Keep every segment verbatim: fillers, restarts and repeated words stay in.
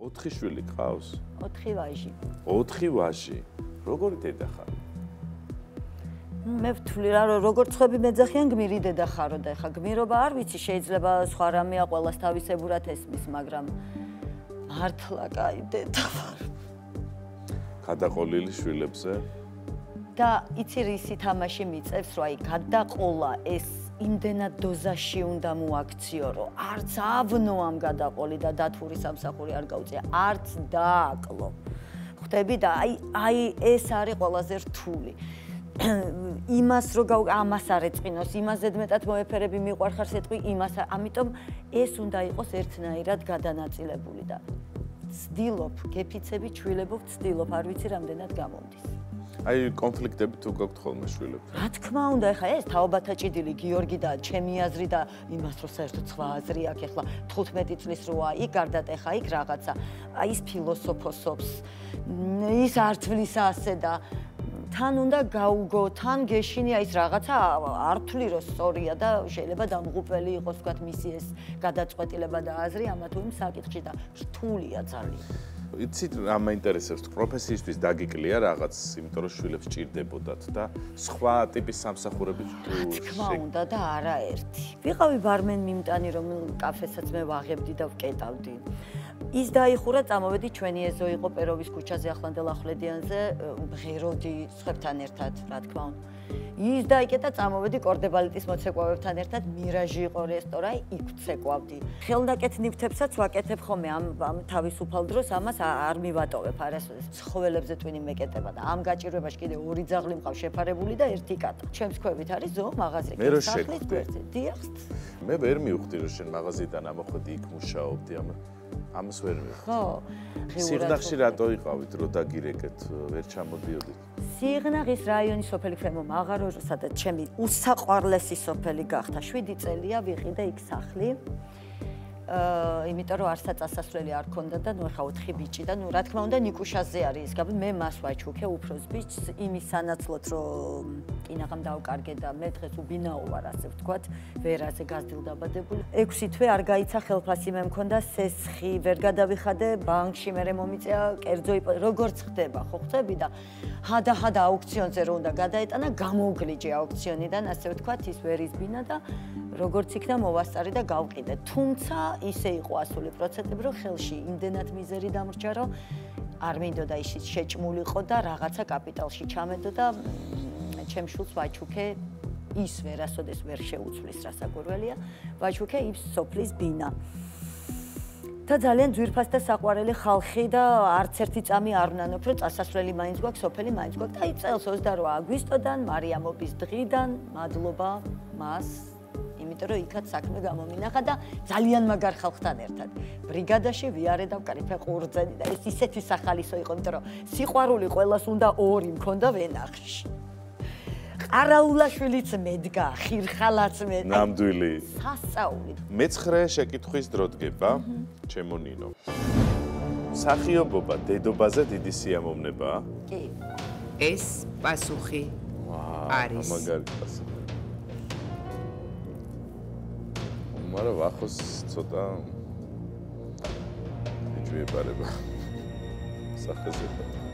ოთხი შვილი ყავს? ოთხი ვაჟი. ოთხი ვაჟი. როგორი დედა ხარ? მე ვთვლი რა როგორც ხები მეძახიან გმირი დედა ხარო და ეხა გმირობა არ ვიცი შეიძლება სხვა რამეა ყველას თავისებურად ესმის მაგრამ მართლა კაი დედა ვარ. გადაყოლილი შვილებზე? და იცი რისი თამაში მიწევს რომ აი გადაყოლა ეს იმდენად დოზაში უნდა მოაქციო რომ არც ავნო ამ გადაყოლი და დათვური სამსახური არ გაუწია არც დააკლო. ხვდები და აი აი ეს არის ყველაზე რთული. იმას რო ამას არ ეწყინოს, იმას ზედმეტად მოეფერები მიყვარხარ სიტყვი იმას, ამიტომ ეს უნდა იყოს ერთნაირად გადანაწილებული და ვცდილობ, გეფიცები ჩვილებო ვცდილობ, არ ვიცი რამდენად გამომდის. აი კონფლიქტები თუ გაქვთ ხოლმე შვილებთან? რა თქმა უნდა, ეხლა ეს თაობათა ჭიდილი გიორგი და ჩემი აზრი და იმას რო საერთოდ სხვა აზრი აქვს, ეხლა თხუთმეტი წლის როა, იქ გარდათ ეხა იქ რაღაცა, აი ის ფილოსოფოსობს, ის ართვლის ასე და თან უნდა გაუგო, თან გეშინია ის რაღაცა არ ვთვლი რომ სწორია და შეიძლება დამღუპველი იყოს ვთქვათ მისი ეს გადაწყვეტილება და აზრი ამა თუ იმ საკითხში და რთულია ძალიან. იცით რა მაინტერესებს პროფესიისთვის დაგიკლია რაღაც, იმიტომ რომ შვილებს ჭირდებოდათ და სხვა ტიპის სამსახურებით თუ თქმა უნდა და არაერთი. ვიყავი ბარმენ მიმტანი რომ კაფესაც მე ვაღებდი და ვკეტავდი. ის დაიხურა წამოვედი ჩვენი ეზო იყო პეროვის ქუჩაზე ახლანდელ ახვლედიანზე ღეროდი სხვებთან ერთად რა თქმა უნდა. ის დაიკეტა წამოვედი კორდებალეტის მოცეკვავებთან ერთად მირაჟი იყო რესტორანი იქ ვცეკვავდი. ხელნაკეთ-ნივთებსაც ვაკეთებ ხოლმე ამ ამ თავისუფალ დროს ამას არ მივატოვებ არასოდეს ცხოველებზე ტვინი მეკეტება და ამ გაჭირვებაში კიდე ორი ძაღლი მყავს შეფარებული და ერთი კატა. ჩემს ქვევით არის ზო მაღაზია. მე რო შეხვდი. დიახ. მე ვერ მივხვდი რომ შენ მაღაზიიდან ამოხვედი იქ მუშაობდი ამ ამას ვერ მივხვდი. ხო. სიღნაღში რატო იყავით, რომ დაგირეკეთ, ვერ ჩამოდიოდით? სიღნაღის რაიონის სოფელი ქვემო მაღარო, სადაც ჩემი უსაყვარლესი სოფელი გახდა. შვიდი წელია ვიყიდე იქ სახლი. აა, იმიტომ რომ არსა წასასვლელი არ ქონდა და ნუ ხა ოთხი ბიჭი და ნუ რა თქმა უნდა ნიკუშაზე არის ის გაბ მე მას ვაჩუქე უფროს ბიჭს იმის სანაცვლოდ რომ კინაღამ დავკარგე და მე დღეს უბინაო ვარ ასე ვთქვათ ვერაზე გაზრდილდაბადებული. ექვსი თვე არ გაიცა ხელფასი მე მქონდა სესხი ვერ გადავიხადე ბანკში მე მომიწია კერძო როგორც ხდება ხო ხვდები და ჰადა ჰადა აუქციონზე რო უნდა გადაეტანა გამოვგლიჯე აუქციონიდან ასე ვთქვათ ის ვერ იზბინა და როგორც იქნა მოვასწარი და გავყიდე. თუმცა ისე იყო ასული პროცენტები, რომ ხელში იმდენად მიზერი დამრჩა, რომ არ მინდოდა ის შეჭმულიყო და რაღაცა კაპიტალში ჩამედო და ჩემ შულს ვაჩუქე ის ვერასოდეს ვერ შეუცვლის რასაკვირველია, ვაჩუქე ის სოფლის ბინა. და ძალიან ძვირფას და საყვარელი ხალხი და არც ერთი წამი არ ვნანობ, რომ წასასვლელი მაინც გვაქვს, სოფელი მაინც გვაქვს და აი წელს ოცდაოთხ აგვისტოდან, მარიამობის დღიდან, მადლობა მას იმიტომ რომ იქაც საქმე გამომინახა და ძალიან მაგარ ხალხთან ერთად. ბრიგადაში ვიარე და ვკარიფე ყურძენი და ეს ისეთი სახალისო იყო, იმიტომ რომ სიყვარული ყველას უნდა ორი მქონდა ვენახში. ყარაულაშვილიც მედგა, ხირხალაც მე. ნამდვილი. სასწაული. მეცხრე შეკითხვის დრო დგება, ჩემო ნინო. მსახიობობა დედობაზე დიდი სიამოვნებაა? კი. ეს პასუხი არის. მაგარი პასუხი. მაგრამ ახოს ცოტა ეჭვიებარება სახეზე.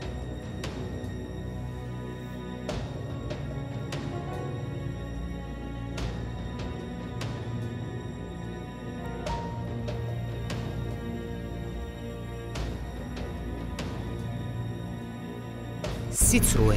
სიცრუე.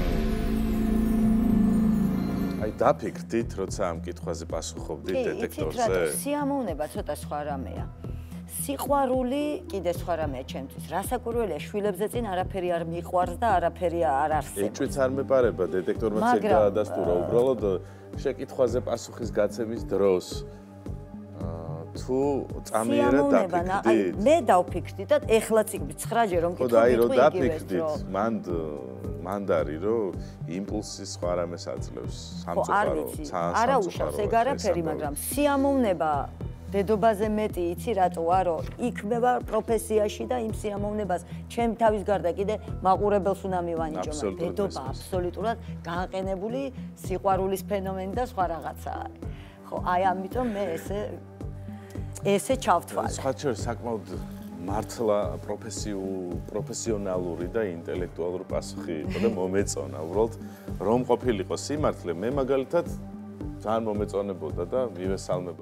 აი დაფიქრდით, როცა ამ კითხვაზე პასუხობდით დეტექტორზე? სიამოვნება ცოტა სხვა რამეა. სიყვარული კიდე სხვა რამეა ჩემთვის. რასაკვირველია, შვილებზე წინ არაფერი არ მიყვარს და არაფერი არ არსებობს. ეჭვიც არ მეპარება, დეტექტორმა ცეკ დაადასტურა, უბრალოდ შეკითხვაზე პასუხის გაცემის დროს. თუ წამიერად დაფიქრდით? მე დავფიქრდი და ეხლაც იქ ცხრაჯერ რომ კითხო და აი რომ დაფიქრდით, მანდ მანდ არის რომ იმპულსი სხვა რამეს აძლევს, სამწუხარო, ძალიან არა უშავს ეგ არაფერი, მაგრამ სიამოვნება დედობაზე მეტი იცი რატოა, რომ იქ მე ვარ პროფესიაში და იმ სიამოვნებას ჩემ თავის გარდა კიდე მაყურებელს უნდა მივანიჭო, მაგრამ დედობა აბსოლუტურად განყენებული სიყვარულის ფენომენი და სხვა რაღაცა არის. ხო, აი ამიტომ მე ესე ესე ჩავთვალე. სხვა შორის საკმაოდ მართლა პროფესიონალური და ინტელექტუალური პასუხი იყო და მომეწონა. უბრალოდ რომ ყოფილიყო სიმართლე, მე მაგალითად ძალიან მომეწონებოდა და მივესალმებოდა.